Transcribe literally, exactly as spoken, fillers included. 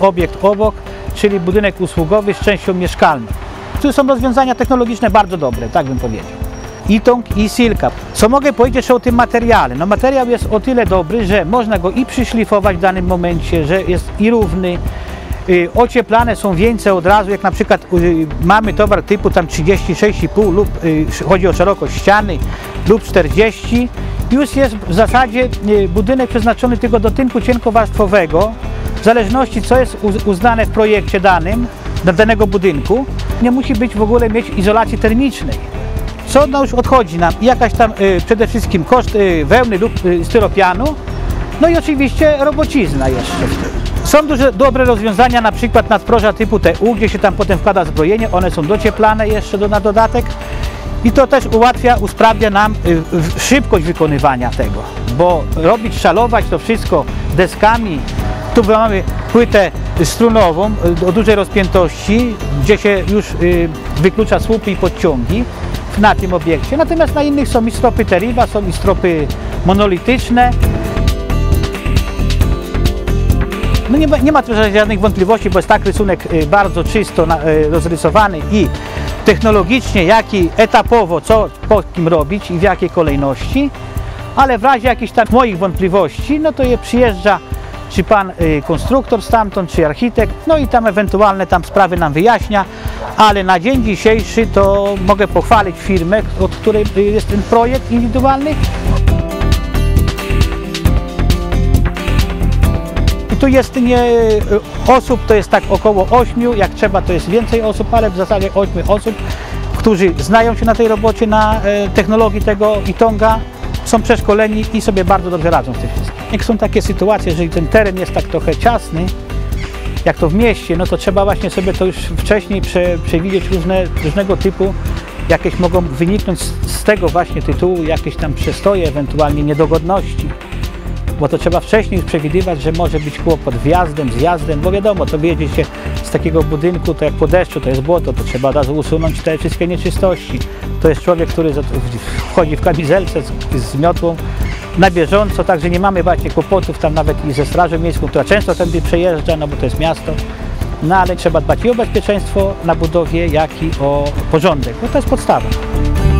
obiekt obok, czyli budynek usługowy z częścią mieszkalną. Tu są rozwiązania technologiczne bardzo dobre, tak bym powiedział. Itong i Silka. Co mogę powiedzieć jeszcze o tym materiale? No materiał jest o tyle dobry, że można go i przyszlifować w danym momencie, że jest i równy. Yy, ocieplane są wieńce od razu, jak na przykład yy, mamy towar typu tam trzydzieści sześć i pół lub yy, chodzi o szerokość ściany lub czterdzieści. Już jest w zasadzie yy, budynek przeznaczony tylko do tynku cienkowarstwowego, w zależności co jest uznane w projekcie danym, do danego budynku. Nie musi być w ogóle mieć izolacji termicznej. Co no już odchodzi nam jakaś tam y, przede wszystkim koszt y, wełny lub y, styropianu, no i oczywiście robocizna jeszcze w tym. Są duże, dobre rozwiązania, na przykład nadproża typu T U, gdzie się tam potem wkłada zbrojenie, one są docieplane jeszcze do, na dodatek i to też ułatwia, usprawnia nam y, y, szybkość wykonywania tego, bo robić, szalować to wszystko deskami. Tu mamy płytę strunową y, o dużej rozpiętości, gdzie się już y, wyklucza słupy i podciągi na tym obiekcie, natomiast na innych są i stropy Teriba, są i stropy monolityczne. No nie, nie ma tu żadnych wątpliwości, bo jest tak rysunek bardzo czysto rozrysowany i technologicznie, jak i etapowo, co po kim robić i w jakiej kolejności, ale w razie jakichś tam moich wątpliwości, no to je przyjeżdża czy pan konstruktor stamtąd, czy architekt, no i tam ewentualne tam sprawy nam wyjaśnia, ale na dzień dzisiejszy to mogę pochwalić firmę, od której jest ten projekt indywidualny. I tu jest nie osób, to jest tak około ośmiu, jak trzeba to jest więcej osób, ale w zasadzie ośmiu osób, którzy znają się na tej robocie, na technologii tego Itonga, są przeszkoleni i sobie bardzo dobrze radzą w tych wszystkich. Jak są takie sytuacje, jeżeli ten teren jest tak trochę ciasny, jak to w mieście, no to trzeba właśnie sobie to już wcześniej prze, przewidzieć różne, różnego typu, jakieś mogą wyniknąć z, z tego właśnie tytułu jakieś tam przestoje, ewentualnie niedogodności. Bo to trzeba wcześniej już przewidywać, że może być kłopot wjazdem, zjazdem, bo wiadomo, to wyjedzie się z takiego budynku, to jak po deszczu, to jest błoto, to trzeba od razu usunąć te wszystkie nieczystości. To jest człowiek, który wchodzi w kamizelce z, z miotłą na bieżąco, także nie mamy właśnie kłopotów tam nawet i ze Strażą Miejską, która często tędy przejeżdża, no bo to jest miasto. No ale trzeba dbać i o bezpieczeństwo na budowie, jak i o porządek, bo to jest podstawa.